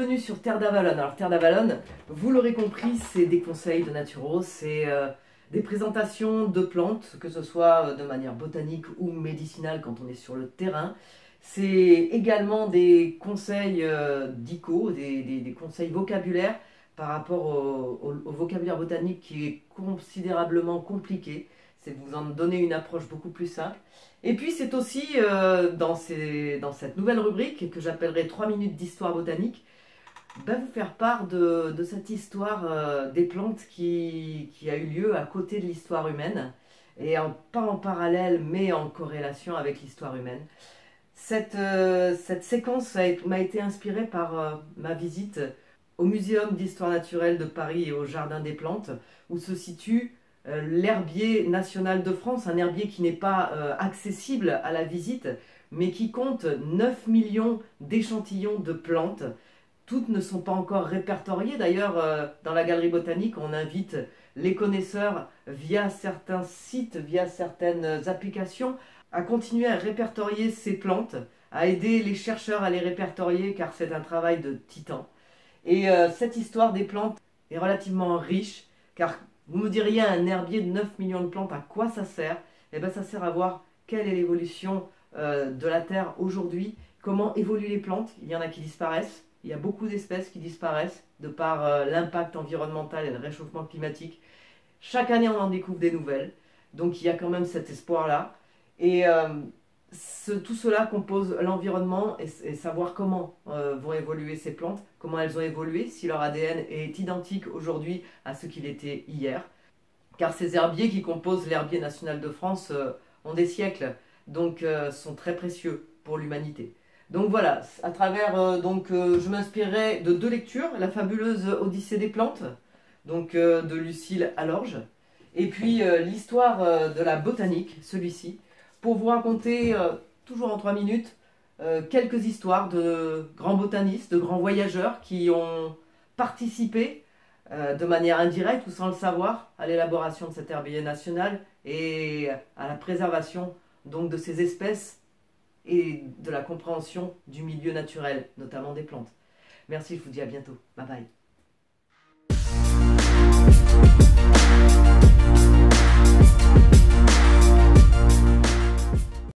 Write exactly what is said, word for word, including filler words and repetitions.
bienvenue sur Terre d'Avalon. Alors Terre d'Avalon, vous l'aurez compris, c'est des conseils de naturaux, c'est euh, des présentations de plantes, que ce soit de manière botanique ou médicinale quand on est sur le terrain. C'est également des conseils euh, dico, des, des, des conseils vocabulaires par rapport au, au, au vocabulaire botanique qui est considérablement compliqué. C'est vous en donner une approche beaucoup plus simple. Et puis c'est aussi euh, dans, ces, dans cette nouvelle rubrique que j'appellerai trois minutes d'histoire botanique, ben, vous faire part de, de cette histoire euh, des plantes qui, qui a eu lieu à côté de l'histoire humaine, et en, pas en parallèle mais en corrélation avec l'histoire humaine. Cette, euh, cette séquence m'a été inspirée par euh, ma visite au Muséum d'histoire naturelle de Paris et au Jardin des plantes, où se situe euh, l'herbier national de France, un herbier qui n'est pas euh, accessible à la visite, mais qui compte neuf millions d'échantillons de plantes. Toutes ne sont pas encore répertoriées. D'ailleurs, euh, dans la galerie botanique, on invite les connaisseurs via certains sites, via certaines applications, à continuer à répertorier ces plantes, à aider les chercheurs à les répertorier, car c'est un travail de titan. Et euh, cette histoire des plantes est relativement riche, car vous me diriez, un herbier de neuf millions de plantes, à quoi ça sert? Eh bien, ça sert à voir quelle est l'évolution euh, de la Terre aujourd'hui, comment évoluent les plantes. Il y en a qui disparaissent, il y a beaucoup d'espèces qui disparaissent de par euh, l'impact environnemental et le réchauffement climatique. Chaque année, on en découvre des nouvelles, donc il y a quand même cet espoir-là. Et euh, ce, tout cela compose l'environnement, et, et savoir comment euh, vont évoluer ces plantes, comment elles ont évolué, si leur A D N est identique aujourd'hui à ce qu'il était hier. Car ces herbiers qui composent l'herbier national de France euh, ont des siècles, donc euh, sont très précieux pour l'humanité. Donc voilà, à travers, euh, donc, euh, je m'inspirerai de deux lectures, la fabuleuse Odyssée des plantes, donc euh, de Lucile Alorge, et puis euh, l'histoire euh, de la botanique, celui-ci, pour vous raconter, euh, toujours en trois minutes, euh, quelques histoires de grands botanistes, de grands voyageurs qui ont participé euh, de manière indirecte ou sans le savoir à l'élaboration de cet herbier national et à la préservation donc de ces espèces et de la compréhension du milieu naturel, notamment des plantes. Merci, je vous dis à bientôt. Bye bye.